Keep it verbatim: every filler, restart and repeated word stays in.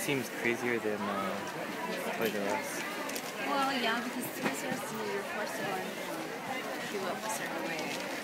seems crazier than uh, Toys R Us. Well, yeah, because Toys R Us, you're forced to go and queue up a certain way.